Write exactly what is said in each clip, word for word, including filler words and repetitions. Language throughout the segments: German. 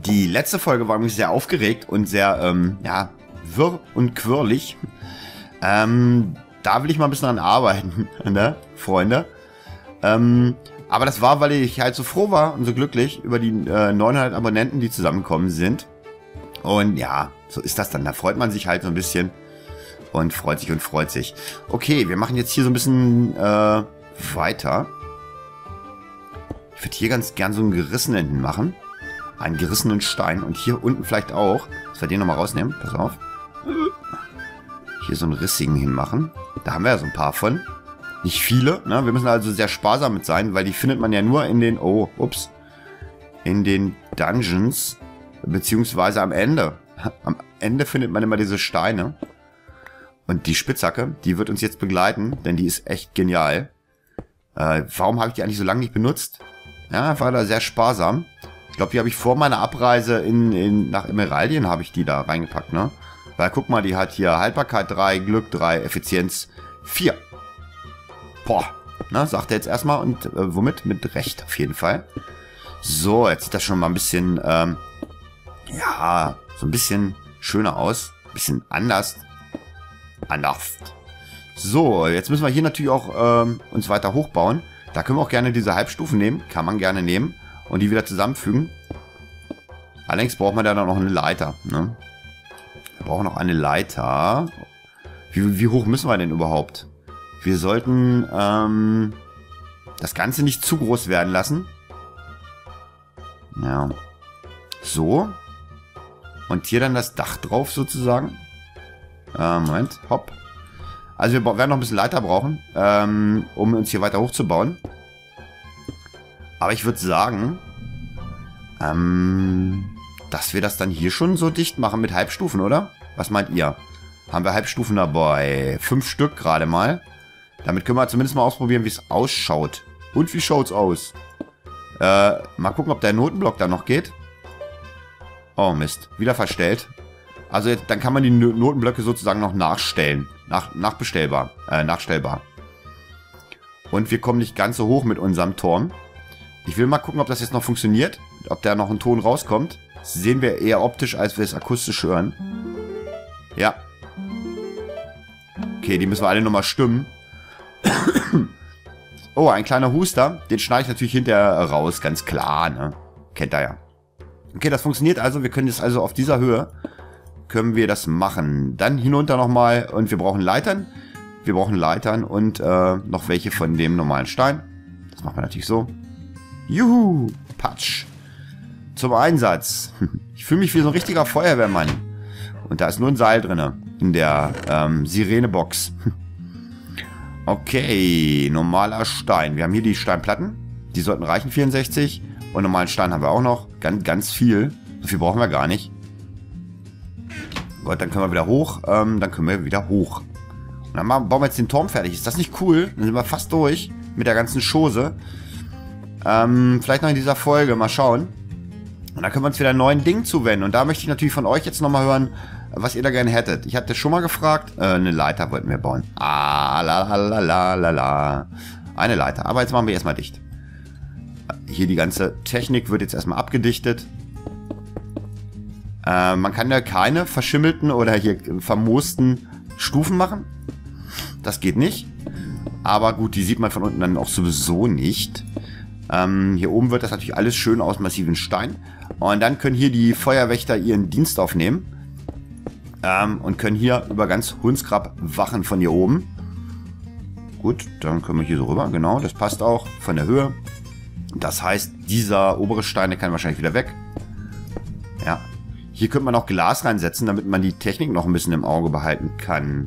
Die letzte Folge war nämlich sehr aufgeregt und sehr, ähm, ja, wirr und quirlig. Ähm, da will ich mal ein bisschen dran arbeiten, ne, Freunde. Ähm, aber das war, weil ich halt so froh war und so glücklich über die äh, neunhundert Abonnenten, die zusammengekommen sind. Und ja, so ist das dann. Da freut man sich halt so ein bisschen und freut sich und freut sich. Okay, wir machen jetzt hier so ein bisschen äh, weiter. Ich würde hier ganz gern so einen gerissenen machen. Einen gerissenen Stein. Und hier unten vielleicht auch. Dass wir den nochmal rausnehmen. Pass auf. Hier so einen rissigen hinmachen. Da haben wir ja so ein paar von. Nicht viele. Ne? Wir müssen also sehr sparsam mit sein, weil die findet man ja nur in den... Oh, ups. In den Dungeons. Beziehungsweise am Ende. Am Ende findet man immer diese Steine. Und die Spitzhacke, die wird uns jetzt begleiten. Denn die ist echt genial. Äh, warum habe ich die eigentlich so lange nicht benutzt? Ja, war da sehr sparsam. Ich glaube, die habe ich vor meiner Abreise in, in, nach Emeraldien habe ich die da reingepackt, ne? Weil, guck mal, die hat hier Haltbarkeit drei, Glück drei, Effizienz vier. Boah, ne, sagt er jetzt erstmal. Und äh, womit? Mit Recht auf jeden Fall. So, jetzt sieht das schon mal ein bisschen, ähm, ja, so ein bisschen schöner aus. Ein bisschen anders. Anders. So, jetzt müssen wir hier natürlich auch ähm, uns weiter hochbauen. Da können wir auch gerne diese Halbstufen nehmen. Kann man gerne nehmen. Und die wieder zusammenfügen. Allerdings braucht man da dann noch eine Leiter. Ne? Wir brauchen noch eine Leiter. Wie, wie hoch müssen wir denn überhaupt? Wir sollten ähm, das Ganze nicht zu groß werden lassen. Ja. So. Und hier dann das Dach drauf sozusagen. Äh, Moment. Hopp. Also wir werden noch ein bisschen Leiter brauchen, ähm, um uns hier weiter hochzubauen. Aber ich würde sagen, ähm, dass wir das dann hier schon so dicht machen mit Halbstufen, oder? Was meint ihr? Haben wir Halbstufen dabei? Fünf Stück gerade mal. Damit können wir zumindest mal ausprobieren, wie es ausschaut. Und wie schaut's aus? Äh, mal gucken, ob der Notenblock da noch geht. Oh Mist, wieder verstellt. Also jetzt, dann kann man die Notenblöcke sozusagen noch nachstellen. Nach, nachbestellbar. Äh, nachstellbar. Und wir kommen nicht ganz so hoch mit unserem Turm. Ich will mal gucken, ob das jetzt noch funktioniert. Ob da noch ein Ton rauskommt. Das sehen wir eher optisch, als wir es akustisch hören. Ja. Okay, die müssen wir alle nochmal stimmen. Oh, ein kleiner Huster. Den schneide ich natürlich hinterher raus. Ganz klar, ne? Kennt ihr ja. Okay, das funktioniert also. Wir können jetzt also auf dieser Höhe können wir das machen. Dann hinunter nochmal. Und wir brauchen Leitern. Wir brauchen Leitern und äh, noch welche von dem normalen Stein. Das machen wir natürlich so. Juhu, Patsch. Zum Einsatz. Ich fühle mich wie so ein richtiger Feuerwehrmann. Und da ist nur ein Seil drin. In der ähm, Sirene-Box. Okay, normaler Stein. Wir haben hier die Steinplatten. Die sollten reichen, vierundsechzig. Und normalen Stein haben wir auch noch. Ganz, ganz viel. So viel brauchen wir gar nicht. Gut, dann können wir wieder hoch. Ähm, dann können wir wieder hoch. Und dann bauen wir jetzt den Turm fertig. Ist das nicht cool? Dann sind wir fast durch mit der ganzen Chose. Ähm, vielleicht noch in dieser Folge. Mal schauen. Und dann können wir uns wieder neuen Dingen zuwenden. Und da möchte ich natürlich von euch jetzt nochmal hören, was ihr da gerne hättet. Ich hatte schon mal gefragt. Äh, eine Leiter wollten wir bauen. Ah, la, la, la, la, la, la. Eine Leiter. Aber jetzt machen wir erstmal dicht. Hier die ganze Technik wird jetzt erstmal abgedichtet. Äh, man kann ja keine verschimmelten oder hier vermoosten Stufen machen. Das geht nicht. Aber gut, die sieht man von unten dann auch sowieso nicht. Ähm, hier oben wird das natürlich alles schön aus massiven Stein. Und dann können hier die Feuerwächter ihren Dienst aufnehmen. Ähm, und können hier über ganz Hundsgrab wachen von hier oben. Gut, dann können wir hier so rüber. Genau, das passt auch von der Höhe. Das heißt, dieser obere Stein, der kann wahrscheinlich wieder weg. Ja. Hier könnte man auch Glas reinsetzen, damit man die Technik noch ein bisschen im Auge behalten kann.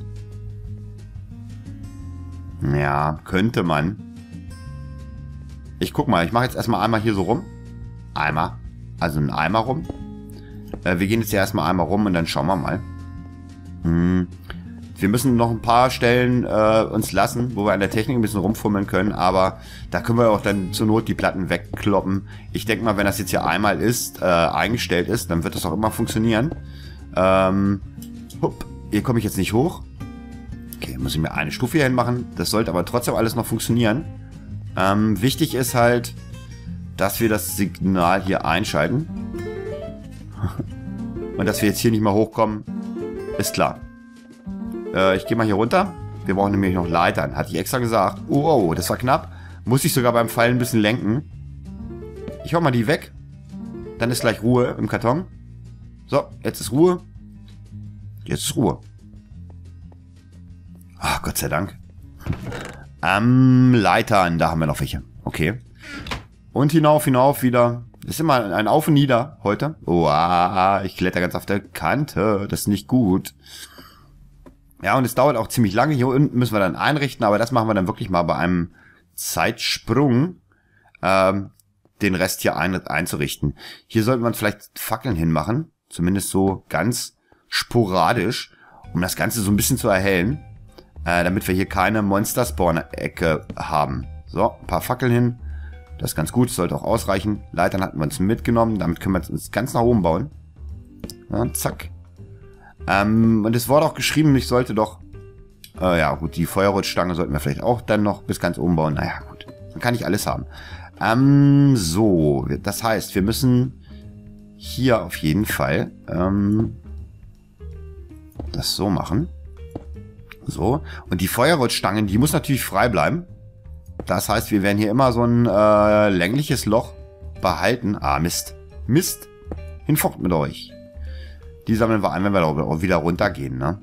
Ja, könnte man. Ich guck mal, ich mache jetzt erstmal einmal hier so rum. Eimer. Also einen Eimer rum. Äh, wir gehen jetzt ja erstmal einmal rum und dann schauen wir mal. Hm. Wir müssen noch ein paar Stellen äh, uns lassen, wo wir an der Technik ein bisschen rumfummeln können, aber da können wir auch dann zur Not die Platten wegkloppen. Ich denke mal, wenn das jetzt hier einmal ist, äh, eingestellt ist, dann wird das auch immer funktionieren. Ähm, hup, hier komme ich jetzt nicht hoch. Okay, muss ich mir eine Stufe hier hin machen. Das sollte aber trotzdem alles noch funktionieren. Ähm, wichtig ist halt, dass wir das Signal hier einschalten. Und dass wir jetzt hier nicht mehr hochkommen, ist klar. Äh, ich gehe mal hier runter. Wir brauchen nämlich noch Leitern. Hatte ich extra gesagt. Oh, oh, das war knapp. Muss ich sogar beim Pfeilen ein bisschen lenken. Ich hau mal die weg. Dann ist gleich Ruhe im Karton. So, jetzt ist Ruhe. Jetzt ist Ruhe. Ach, Gott sei Dank. Ähm, Leitern, da haben wir noch welche. Okay. Und hinauf, hinauf wieder. Das ist immer ein Auf und Nieder heute. Oh, ah, ich kletter ganz auf der Kante. Das ist nicht gut. Ja, und es dauert auch ziemlich lange. Hier unten müssen wir dann einrichten, aber das machen wir dann wirklich mal bei einem Zeitsprung. Ähm, den Rest hier ein, einzurichten. Hier sollten wir vielleicht Fackeln hinmachen. Zumindest so ganz sporadisch, um das Ganze so ein bisschen zu erhellen. Äh, damit wir hier keine Monster-Spawn-Ecke haben. So, ein paar Fackeln hin. Das ist ganz gut, sollte auch ausreichen. Leitern hatten wir uns mitgenommen, damit können wir uns ganz nach oben bauen. Ja, zack. Ähm, und es wurde auch geschrieben, ich sollte doch... Äh, ja gut, die Feuerrotstange sollten wir vielleicht auch dann noch bis ganz oben bauen. Naja gut, dann kann ich alles haben. Ähm, so, das heißt, wir müssen hier auf jeden Fall ähm, das so machen. So, und die Feuerrotstangen, die muss natürlich frei bleiben. Das heißt, wir werden hier immer so ein äh, längliches Loch behalten. Ah, Mist. Mist. Hinfort mit euch. Die sammeln wir ein, wenn wir auch wieder runtergehen, ne?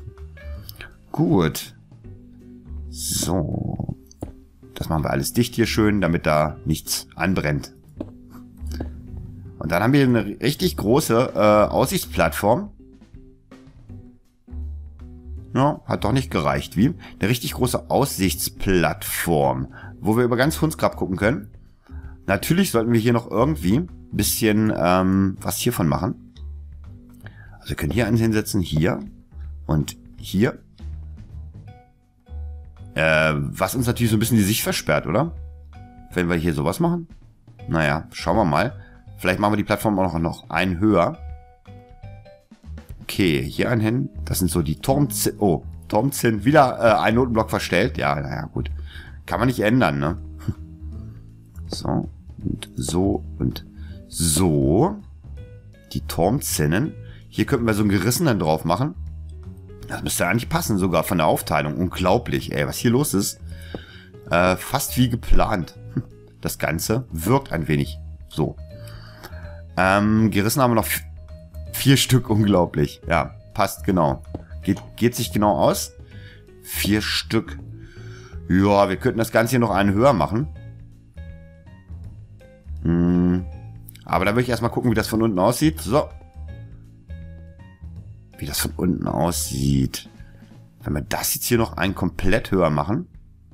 Gut. So. Das machen wir alles dicht hier schön, damit da nichts anbrennt. Und dann haben wir eine richtig große äh, Aussichtsplattform. Ja, hat doch nicht gereicht. Wie? Eine richtig große Aussichtsplattform, wo wir über ganz Hundsgrab gucken können. Natürlich sollten wir hier noch irgendwie ein bisschen ähm, was hiervon machen. Also wir können hier einen hinsetzen, hier und hier. Äh, was uns natürlich so ein bisschen die Sicht versperrt, oder? Wenn wir hier sowas machen. Naja, schauen wir mal. Vielleicht machen wir die Plattform auch noch einen höher. Okay, hier ein hin. Das sind so die Turmzinnen. Oh, Turmzinnen. Wieder äh, ein Notenblock verstellt. Ja, naja, gut. Kann man nicht ändern, ne? So. Und so und so. Die Turmzinnen. Hier könnten wir so einen gerissenen drauf machen. Das müsste eigentlich passen, sogar von der Aufteilung. Unglaublich, ey, was hier los ist. Äh, fast wie geplant. Das Ganze wirkt ein wenig so. Ähm, gerissen haben wir noch vier Stück, unglaublich. Ja, passt genau. Geht, geht sich genau aus. Vier Stück. Ja, wir könnten das Ganze hier noch einen höher machen. Hm. Aber da würde ich erstmal gucken, wie das von unten aussieht. So. Wie das von unten aussieht. Wenn wir das jetzt hier noch einen komplett höher machen,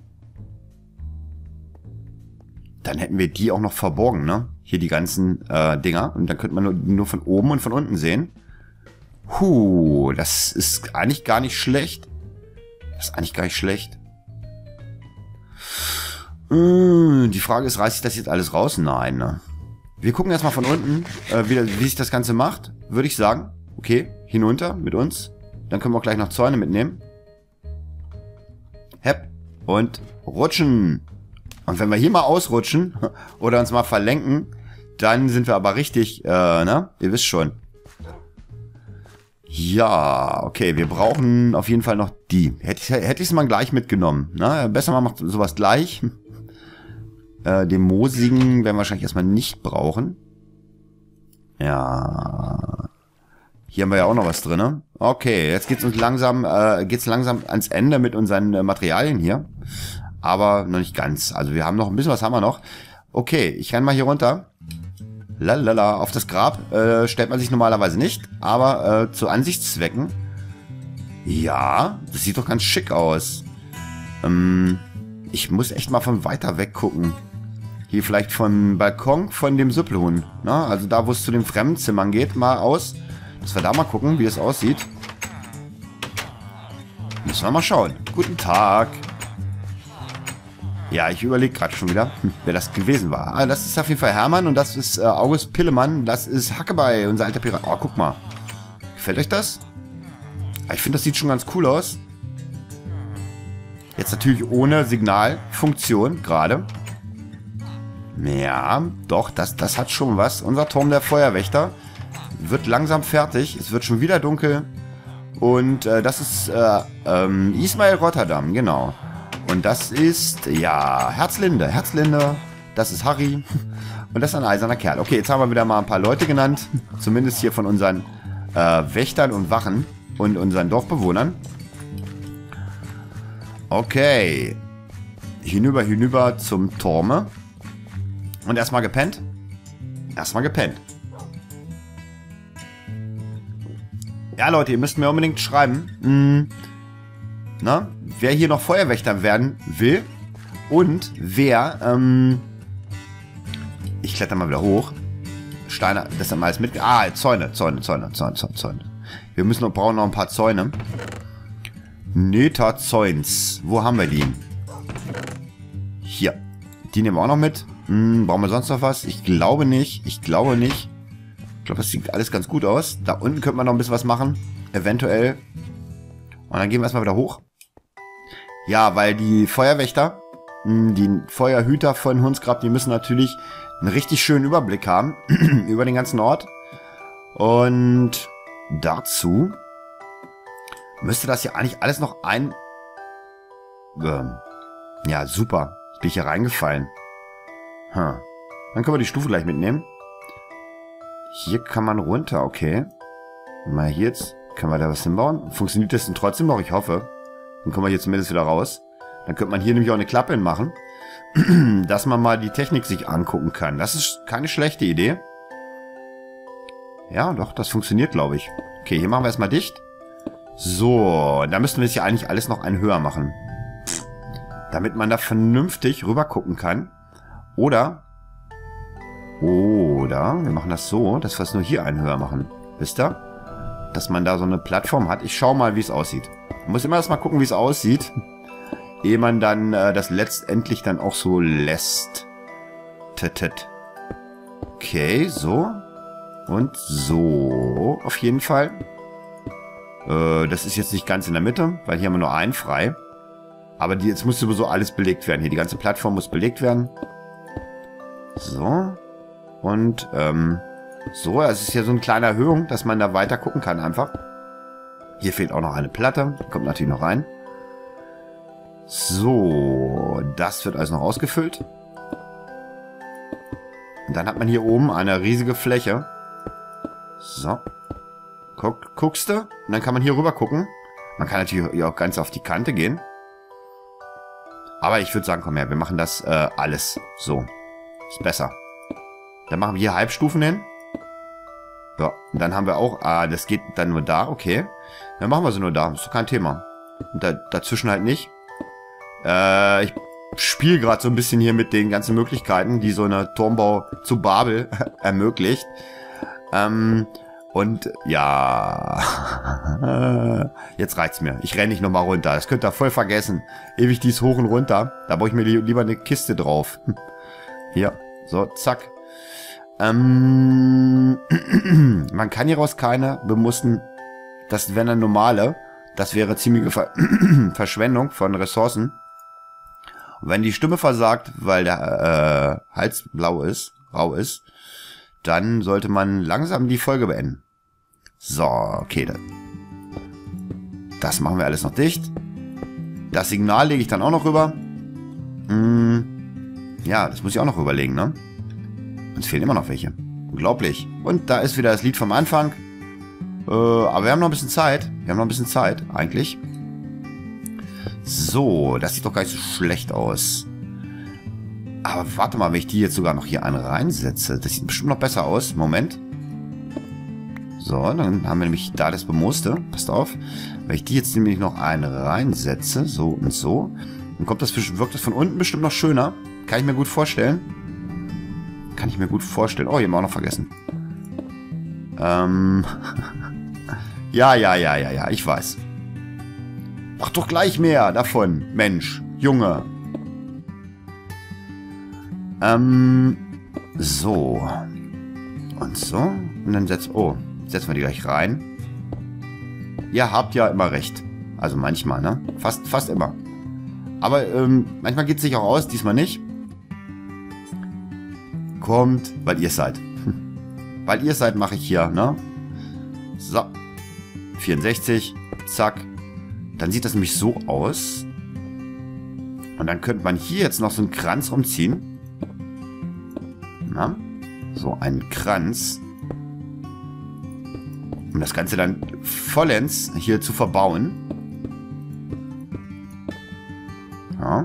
dann hätten wir die auch noch verborgen, ne? Hier die ganzen äh, Dinger. Und dann könnte man nur, nur von oben und von unten sehen. Huh, das ist eigentlich gar nicht schlecht. Das ist eigentlich gar nicht schlecht. Mmh, die Frage ist, reiße ich das jetzt alles raus? Nein, ne? Wir gucken erstmal von unten, äh, wie, wie sich das Ganze macht. Würde ich sagen. Okay, hinunter mit uns. Dann können wir auch gleich noch Zäune mitnehmen. Hepp. Und rutschen. Und wenn wir hier mal ausrutschen oder uns mal verlenken, dann sind wir aber richtig, äh, ne? Ihr wisst schon. Ja, okay, wir brauchen auf jeden Fall noch die. Hätte ich hätte ich es mal gleich mitgenommen, ne? Besser man macht sowas gleich. Äh, den moosigen werden wir wahrscheinlich erstmal nicht brauchen. Ja. Hier haben wir ja auch noch was drin, ne? Okay, jetzt geht's uns langsam, äh, geht's langsam ans Ende mit unseren äh, Materialien hier. Aber noch nicht ganz. Also wir haben noch ein bisschen was haben wir noch. Okay, ich renn mal hier runter. Lalala, auf das Grab äh, stellt man sich normalerweise nicht. Aber äh, zu Ansichtszwecken. Ja, das sieht doch ganz schick aus. Ähm, ich muss echt mal von weiter weg gucken. Hier vielleicht vom Balkon von dem Süppelhuhn. Na, also da, wo es zu den Fremdenzimmern geht, mal aus. Dass wir da mal gucken, wie es aussieht. Müssen wir mal schauen. Guten Tag. Ja, ich überlege gerade schon wieder, hm, wer das gewesen war. Ah, das ist auf jeden Fall Hermann und das ist äh, August Pillemann. Das ist Hackebei, unser alter Pirat. Oh, guck mal. Gefällt euch das? Ich finde, das sieht schon ganz cool aus. Jetzt natürlich ohne Signalfunktion gerade. Ja, doch, das, das hat schon was. Unser Turm der Feuerwächter. wird langsam fertig. Es wird schon wieder dunkel. Und äh, das ist äh, ähm, Ismail Rotterdam, genau. Und das ist, ja, Herzlinde. Herzlinde, das ist Harry. Und das ist ein eiserner Kerl. Okay, jetzt haben wir wieder mal ein paar Leute genannt. Zumindest hier von unseren äh, Wächtern und Wachen und unseren Dorfbewohnern. Okay. Hinüber, hinüber zum Turme. Und erstmal gepennt. Erstmal gepennt. Ja, Leute, ihr müsst mir unbedingt schreiben, mh, na, wer hier noch Feuerwächter werden will und wer, ähm, ich kletter mal wieder hoch. Steine, das haben wir alles mit. Ah, Zäune, Zäune, Zäune, Zäune, Zäune, Zäune. Wir müssen noch, brauchen noch ein paar Zäune. Neta Zäuns. Wo haben wir die? Hier. Die nehmen wir auch noch mit. Hm, brauchen wir sonst noch was? Ich glaube nicht. Ich glaube nicht. Ich glaube, das sieht alles ganz gut aus. Da unten könnte man noch ein bisschen was machen. Eventuell. Und dann gehen wir erstmal wieder hoch. Ja, weil die Feuerwächter, die Feuerhüter von Hundsgrab, die müssen natürlich einen richtig schönen Überblick haben. Über den ganzen Ort. Und dazu müsste das ja eigentlich alles noch ein... Ähm, ja, super. Jetzt bin ich hier reingefallen. Hm. Dann können wir die Stufe gleich mitnehmen. Hier kann man runter, okay. Mal hier jetzt. Können wir da was hinbauen? Funktioniert das denn trotzdem noch? Ich hoffe. Dann kommen wir hier zumindest wieder raus. Dann könnte man hier nämlich auch eine Klappe hinmachen. Dass man mal die Technik sich angucken kann. Das ist keine schlechte Idee. Ja, doch, das funktioniert, glaube ich. Okay, hier machen wir erstmal dicht. So, da müssten wir es ja eigentlich alles noch ein höher machen. Damit man da vernünftig rüber gucken kann. Oder... Oder wir machen das so, dass wir es nur hier einen höher machen. Wisst ihr? Dass man da so eine Plattform hat. Ich schau mal, wie es aussieht. Man muss immer erst mal gucken, wie es aussieht. Ehe man dann äh, das letztendlich dann auch so lässt. Tetet. Okay, so. Und so. Auf jeden Fall. Äh, das ist jetzt nicht ganz in der Mitte, weil hier haben wir nur einen frei. Aber die, jetzt muss sowieso alles belegt werden. Hier, die ganze Plattform muss belegt werden. So. Und, ähm, so, es ist hier so eine kleine Erhöhung, dass man da weiter gucken kann einfach. Hier fehlt auch noch eine Platte. Die kommt natürlich noch rein. So, das wird alles noch ausgefüllt. Und dann hat man hier oben eine riesige Fläche. So. Guck, guckst du? Und dann kann man hier rüber gucken. Man kann natürlich hier auch ganz auf die Kante gehen. Aber ich würde sagen, komm her, wir machen das äh, alles so. Ist besser. Dann machen wir hier Halbstufen hin. Ja, und dann haben wir auch, ah, das geht dann nur da, okay. Dann machen wir sie nur da, ist doch kein Thema. Und da, dazwischen halt nicht. Äh, ich spiele gerade so ein bisschen hier mit den ganzen Möglichkeiten, die so eine Turmbau zu Babel ermöglicht. Ähm, und ja, jetzt reicht's mir. Ich renne nicht nochmal runter, das könnt ihr voll vergessen. Ewig dies hoch und runter, da baue ich mir lieber eine Kiste drauf. Hier, so, zack. Ähm, man kann hieraus keine bemusten, das wäre eine normale, das wäre ziemliche Ver Verschwendung von Ressourcen. Und wenn die Stimme versagt, weil der äh, Hals blau ist, rau ist, dann sollte man langsam die Folge beenden. So, okay, das, das machen wir alles noch dicht. Das Signal lege ich dann auch noch rüber. Hm, ja, das muss ich auch noch überlegen, ne? Uns fehlen immer noch welche. Unglaublich. Und da ist wieder das Lied vom Anfang. Äh, aber wir haben noch ein bisschen Zeit. Wir haben noch ein bisschen Zeit, eigentlich. So, das sieht doch gar nicht so schlecht aus. Aber warte mal, wenn ich die jetzt sogar noch hier einen reinsetze. Das sieht bestimmt noch besser aus. Moment. So, dann haben wir nämlich da das Bemooste. Passt auf. Wenn ich die jetzt nämlich noch einen reinsetze, so und so, dann kommt das, wirkt das von unten bestimmt noch schöner. Kann ich mir gut vorstellen. Kann ich mir gut vorstellen. Oh, hier haben wir auch noch vergessen. Ähm. ja, ja, ja, ja, ja, ich weiß. Mach doch gleich mehr davon, Mensch, Junge. Ähm, so. Und so. Und dann setzt, oh, setzen wir die gleich rein. Ihr habt ja immer recht. Also manchmal, ne? Fast, fast immer. Aber ähm, manchmal geht es sich auch aus, diesmal nicht. Kommt, weil ihr seid. Weil ihr seid, mache ich hier, ne? So. vierundsechzig. Zack. Dann sieht das nämlich so aus. Und dann könnte man hier jetzt noch so einen Kranz rumziehen. Na? So einen Kranz. Um das Ganze dann vollends hier zu verbauen. Ja.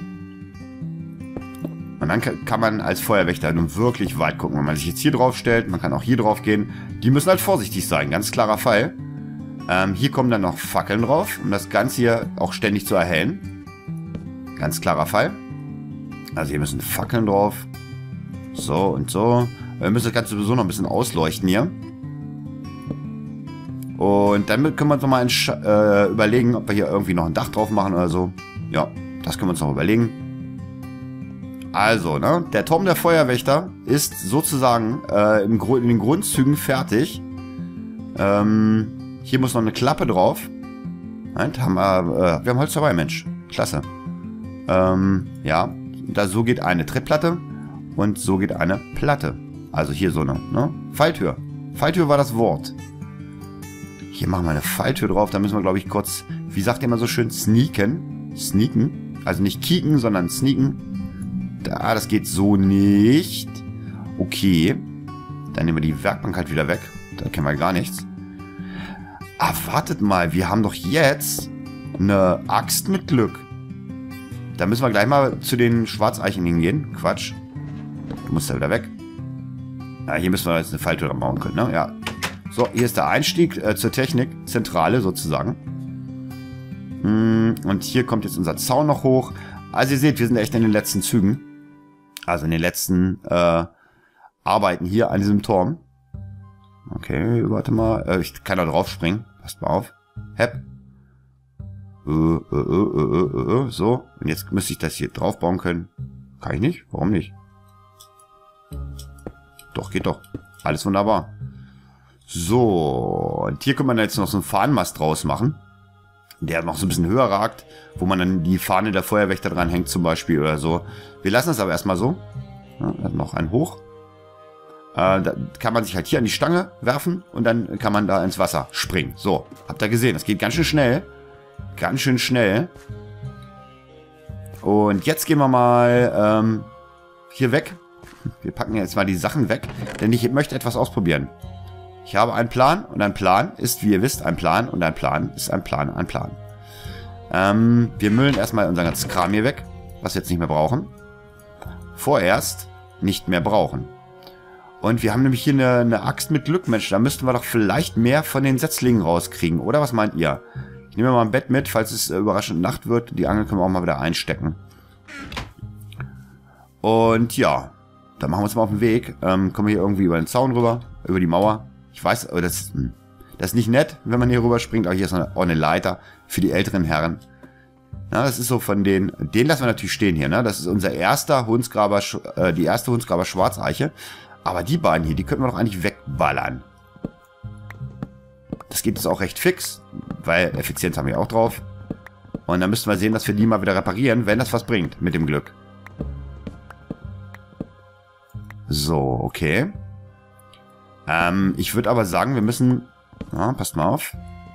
Und dann kann man als Feuerwächter nun wirklich weit gucken. Wenn man sich jetzt hier drauf stellt, man kann auch hier drauf gehen. Die müssen halt vorsichtig sein, ganz klarer Fall. Ähm, hier kommen dann noch Fackeln drauf, um das Ganze hier auch ständig zu erhellen. Ganz klarer Fall. Also hier müssen Fackeln drauf. So und so. Wir müssen das Ganze sowieso noch ein bisschen ausleuchten hier. Und dann können wir uns nochmal äh, überlegen, ob wir hier irgendwie noch ein Dach drauf machen oder so. Ja, das können wir uns noch überlegen. Also, ne, der Turm der Feuerwächter ist sozusagen äh, im Gru in den Grundzügen fertig. Ähm, hier muss noch eine Klappe drauf. Halt, haben wir, äh, wir haben Holz dabei, Mensch. Klasse. Ähm, ja, da so geht eine Trittplatte und so geht eine Platte. Also hier so eine, ne? Falltür. Falltür war das Wort. Hier machen wir eine Falltür drauf. Da müssen wir, glaube ich, kurz, wie sagt ihr immer so schön, sneaken. Sneaken. Also nicht kicken, sondern sneaken. Da, das geht so nicht. Okay. Dann nehmen wir die Werkbank halt wieder weg. Da kennen wir gar nichts. Ah, wartet mal. Wir haben doch jetzt eine Axt mit Glück. Da müssen wir gleich mal zu den Schwarzeichen hingehen. Quatsch. Du musst da wieder weg. Ja, hier müssen wir jetzt eine Falltür dran bauen können, ne? Ja. So, hier ist der Einstieg äh, zur Technik. Zentrale sozusagen. Hm, und hier kommt jetzt unser Zaun noch hoch. Also ihr seht, wir sind echt in den letzten Zügen. Also in den letzten äh, Arbeiten hier an diesem Turm. Okay, warte mal. Äh, ich kann da drauf springen. Passt mal auf. Hepp. Äh, äh, äh, äh, äh, so. Und jetzt müsste ich das hier drauf bauen können. Kann ich nicht? Warum nicht? Doch, geht doch. Alles wunderbar. So. Und hier kann man jetzt noch so einen Fahnenmast draus machen. Der noch so ein bisschen höher ragt, wo man dann die Fahne der Feuerwächter dran hängt zum Beispiel oder so. Wir lassen es aber erstmal so. Ja, noch ein hoch. Äh, da kann man sich halt hier an die Stange werfen und dann kann man da ins Wasser springen. So, habt ihr gesehen, das geht ganz schön schnell. Ganz schön schnell. Und jetzt gehen wir mal ähm, hier weg. Wir packen jetzt mal die Sachen weg, denn ich möchte etwas ausprobieren. Ich habe einen Plan und ein Plan ist, wie ihr wisst, ein Plan und ein Plan ist ein Plan, ein Plan. Ähm, wir müllen erstmal unser ganzes Kram hier weg, was wir jetzt nicht mehr brauchen. Vorerst nicht mehr brauchen. Und wir haben nämlich hier eine, eine Axt mit Glück, Mensch, da müssten wir doch vielleicht mehr von den Setzlingen rauskriegen, oder was meint ihr? Ich nehme mal ein Bett mit, falls es äh, überraschend Nacht wird. Die Angel können wir auch mal wieder einstecken. Und ja, dann machen wir uns mal auf den Weg. Ähm, kommen wir hier irgendwie über den Zaun rüber, über die Mauer. Ich weiß, aber das, das ist nicht nett, wenn man hier rüber springt, aber hier ist eine, auch eine Leiter für die älteren Herren. Ja, das ist so von den, den lassen wir natürlich stehen hier, ne? Das ist unser erster Hundsgraber, äh, die erste Hundsgraber Schwarzeiche. Aber die beiden hier, die könnten wir doch eigentlich wegballern. Das geht jetzt auch recht fix, weil Effizienz haben wir auch drauf. Und dann müssten wir sehen, dass wir die mal wieder reparieren, wenn das was bringt, mit dem Glück. So, okay. Ähm, ich würde aber sagen, wir müssen... Ja, passt mal auf.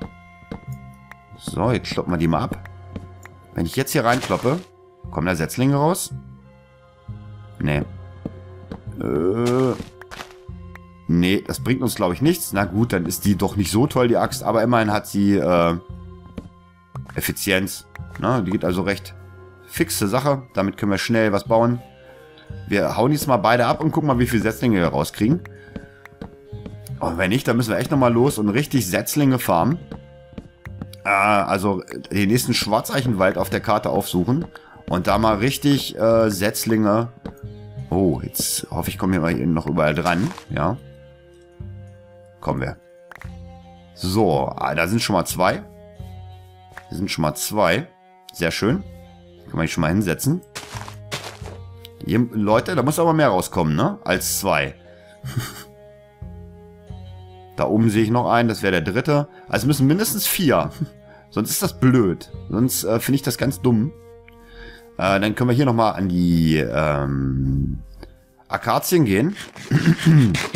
So, jetzt kloppen wir die mal ab. Wenn ich jetzt hier reinkloppe, kommen da Setzlinge raus? Nee. Äh... Nee, das bringt uns, glaube ich, nichts. Na gut, dann ist die doch nicht so toll, die Axt. Aber immerhin hat sie äh, Effizienz. Na, die geht also recht fixe Sache. Damit können wir schnell was bauen. Wir hauen jetzt mal beide ab und gucken mal, wie viele Setzlinge wir rauskriegen. Und wenn nicht, dann müssen wir echt nochmal los und richtig Setzlinge farmen. Äh, also den nächsten Schwarzeichenwald auf der Karte aufsuchen. Und da mal richtig äh, Setzlinge... Oh, jetzt hoffe ich, komme hier noch überall dran. Ja. Kommen wir. So, ah, da sind schon mal zwei. Da sind schon mal zwei. Sehr schön. Kann man die schon mal hinsetzen. Hier, Leute, da muss aber mehr rauskommen, ne? Als zwei. Da oben sehe ich noch einen, das wäre der dritte. Also müssen mindestens vier. Sonst ist das blöd. Sonst äh, finde ich das ganz dumm. Äh, dann können wir hier nochmal an die ähm, Akazien gehen. Da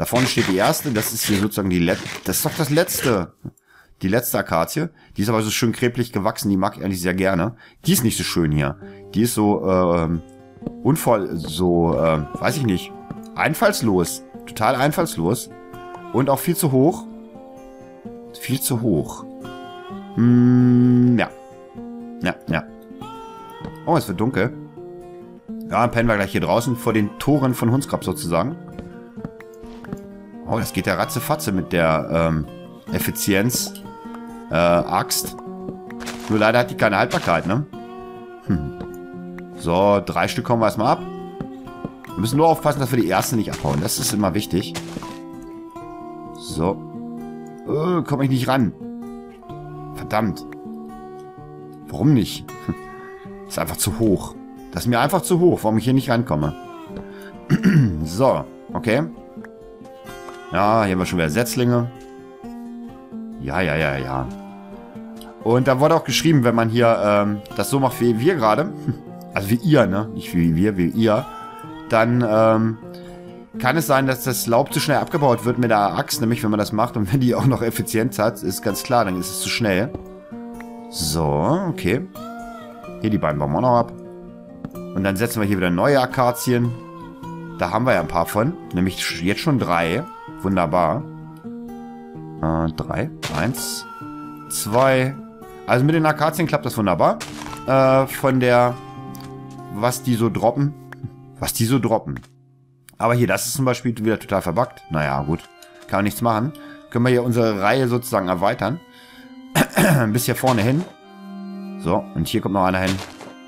Da vorne steht die erste. Das ist hier sozusagen die letzte. Das ist doch das letzte. Die letzte Akazie. Die ist aber so schön kreblich gewachsen. Die mag ich eigentlich sehr gerne. Die ist nicht so schön hier. Die ist so, ähm, unvoll, so, ähm, weiß ich nicht. Einfallslos. Total einfallslos. Und auch viel zu hoch. Viel zu hoch. Hm, ja. Ja, ja. Oh, es wird dunkel. Ja, dann pennen wir gleich hier draußen vor den Toren von Hundsgrab sozusagen. Oh, das geht ja ratzefatze mit der ähm, Effizienz äh, Axt. Nur leider hat die keine Haltbarkeit, ne? Hm. So, drei Stück kommen wir erstmal ab. Wir müssen nur aufpassen, dass wir die erste nicht abhauen. Das ist immer wichtig. So. Oh, komme ich nicht ran. Verdammt. Warum nicht? Ist einfach zu hoch. Das ist mir einfach zu hoch, warum ich hier nicht rankomme. So, okay. Ja, hier haben wir schon wieder Setzlinge. Ja, ja, ja, ja. Und da wurde auch geschrieben, wenn man hier ähm, das so macht wie wir gerade, also wie ihr, ne? Nicht wie wir, wie ihr, dann ähm, kann es sein, dass das Laub zu schnell abgebaut wird mit der Axt, nämlich wenn man das macht. Und wenn die auch noch Effizienz hat, ist ganz klar, dann ist es zu schnell. So, okay. Hier die beiden bauen wir auch noch ab. Und dann setzen wir hier wieder neue Akazien. Da haben wir ja ein paar von. Nämlich jetzt schon drei. Wunderbar. Äh, drei. Eins. Zwei. Also mit den Akazien klappt das wunderbar. Äh, von der... Was die so droppen. Was die so droppen. Aber hier, das ist zum Beispiel wieder total verbuggt. Naja, gut. Kann man nichts machen. Können wir hier unsere Reihe sozusagen erweitern. Bis hier vorne hin. So, und hier kommt noch einer hin.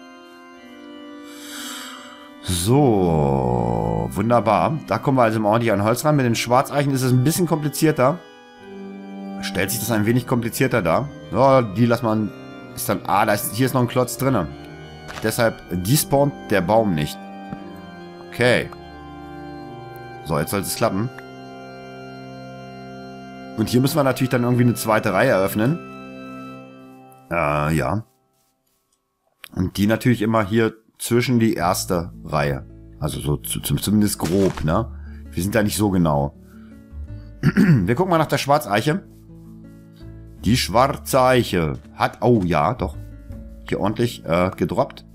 So, wunderbar. Da kommen wir also mal ordentlich an Holz ran. Mit den Schwarzeichen ist es ein bisschen komplizierter. Stellt sich das ein wenig komplizierter dar. So, die lassen wir... Ist dann... Ah, da ist, hier ist noch ein Klotz drin. Deshalb despawnt der Baum nicht. Okay. So, jetzt sollte es klappen. Und hier müssen wir natürlich dann irgendwie eine zweite Reihe eröffnen. Äh, ja. Und die natürlich immer hier zwischen die erste Reihe. Also so zu, zumindest grob, ne? Wir sind da nicht so genau. Wir gucken mal nach der Schwarzeiche. Die schwarze Eiche hat... Oh ja, doch. Hier ordentlich äh, gedroppt.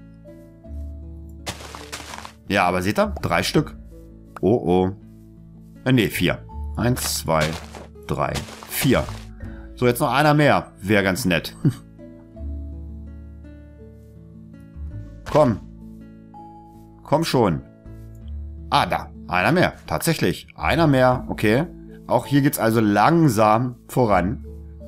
Ja, aber seht ihr? Drei Stück. Oh, oh. Äh, ne, vier. Eins, zwei, drei, vier. So, jetzt noch einer mehr. Wäre ganz nett. Komm. Komm schon. Ah, da. Einer mehr. Tatsächlich. Einer mehr. Okay. Auch hier geht's also langsam voran.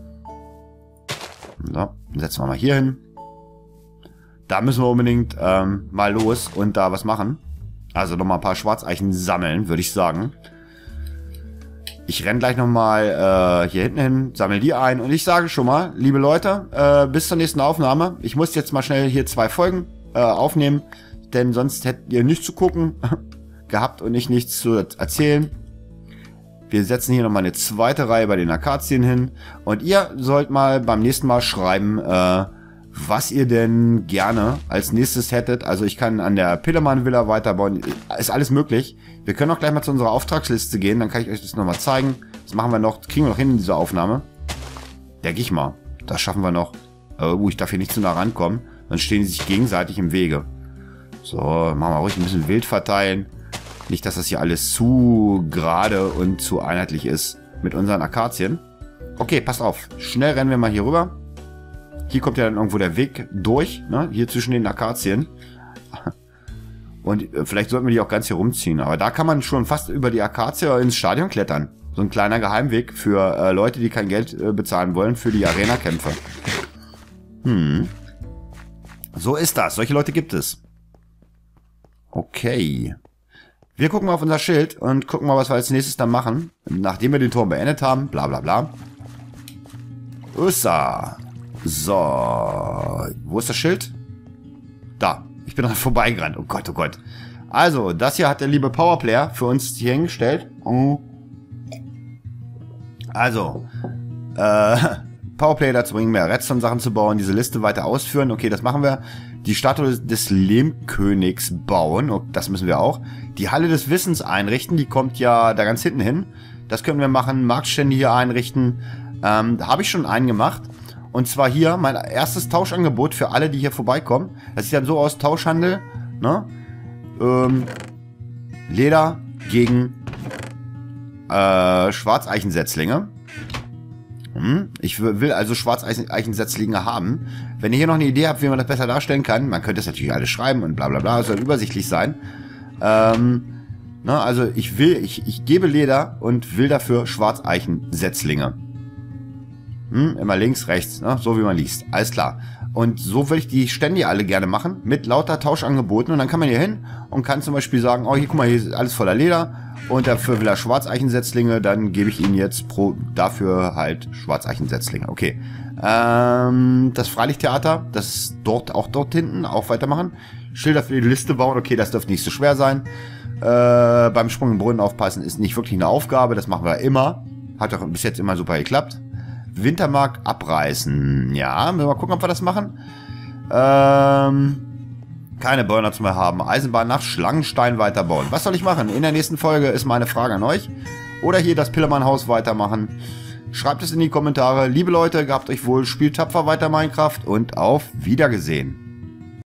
So, dann setzen wir mal hier hin. Da müssen wir unbedingt ähm, mal los und da was machen. Also nochmal ein paar Schwarzeichen sammeln, würde ich sagen. Ich renne gleich nochmal äh, hier hinten hin, sammle die ein. Und ich sage schon mal, liebe Leute, äh, bis zur nächsten Aufnahme. Ich muss jetzt mal schnell hier zwei Folgen äh, aufnehmen, denn sonst hättet ihr nichts zu gucken gehabt und ich nichts zu erzählen. Wir setzen hier nochmal eine zweite Reihe bei den Akazien hin. Und ihr sollt mal beim nächsten Mal schreiben, äh, was ihr denn gerne als nächstes hättet. Also ich kann an der Pillemann-Villa weiterbauen. Ist alles möglich. Wir können auch gleich mal zu unserer Auftragsliste gehen. Dann kann ich euch das nochmal zeigen. Das machen wir noch, kriegen wir noch hin in dieser Aufnahme. Denke ich mal. Das schaffen wir noch. Uh, ich darf hier nicht zu nah rankommen. Dann stehen die sich gegenseitig im Wege. So, machen wir ruhig ein bisschen wild verteilen. Nicht, dass das hier alles zu gerade und zu einheitlich ist mit unseren Akazien. Okay, passt auf. Schnell rennen wir mal hier rüber. Hier kommt ja dann irgendwo der Weg durch, ne? Hier zwischen den Akazien. Und äh, vielleicht sollten wir die auch ganz hier rumziehen. Aber da kann man schon fast über die Akazie ins Stadion klettern. So ein kleiner Geheimweg für äh, Leute, die kein Geld äh, bezahlen wollen für die Arena-Kämpfe. Hm. So ist das. Solche Leute gibt es. Okay. Wir gucken mal auf unser Schild und gucken mal, was wir als nächstes dann machen. Nachdem wir den Turm beendet haben. Bla bla bla. Ussa. So. Wo ist das Schild? Da. Ich bin dran vorbeigerannt. Oh Gott, oh Gott. Also, das hier hat der liebe Powerplayer für uns hier hingestellt. Also. Äh, Powerplay dazu bringen, mehr Redstone-Sachen zu bauen, diese Liste weiter ausführen. Okay, das machen wir. Die Statue des Lehmkönigs bauen. Oh, das müssen wir auch. Die Halle des Wissens einrichten. Die kommt ja da ganz hinten hin. Das können wir machen. Marktstände hier einrichten. Ähm, da habe ich schon einen gemacht. Und zwar hier mein erstes Tauschangebot für alle, die hier vorbeikommen. Das sieht dann so aus, Tauschhandel. Ne? Ähm, Leder gegen äh, Schwarzeichensetzlinge. Hm, ich will also Schwarzeichensetzlinge haben. Wenn ihr hier noch eine Idee habt, wie man das besser darstellen kann, man könnte es natürlich alles schreiben und bla bla bla, es soll übersichtlich sein. Ähm, ne, also ich will, ich, ich gebe Leder und will dafür Schwarzeichen-Setzlinge. Hm, immer links, rechts, ne, so wie man liest. Alles klar. Und so will ich die Stände alle gerne machen, mit lauter Tauschangeboten. Und dann kann man hier hin und kann zum Beispiel sagen, oh, hier, guck mal, hier ist alles voller Leder. Und dafür will er Schwarzeichen-Setzlinge, dann gebe ich ihm jetzt pro, dafür halt Schwarzeichen-Setzlinge. Okay. Ähm, das Freilichttheater, das ist dort, auch dort hinten, auch weitermachen. Schilder für die Liste bauen, okay, das dürfte nicht so schwer sein. Äh, beim Sprung im Brunnen aufpassen ist nicht wirklich eine Aufgabe, das machen wir immer. Hat doch bis jetzt immer super geklappt. Wintermarkt abreißen. Ja, müssen wir mal gucken, ob wir das machen. Ähm, keine Burnouts mehr haben. Eisenbahn nach Schlangenstein weiterbauen. Was soll ich machen? In der nächsten Folge ist meine Frage an euch. Oder hier das Pillermann-Haus weitermachen. Schreibt es in die Kommentare. Liebe Leute, gehabt euch wohl, spielt tapfer weiter Minecraft und auf Wiedergesehen.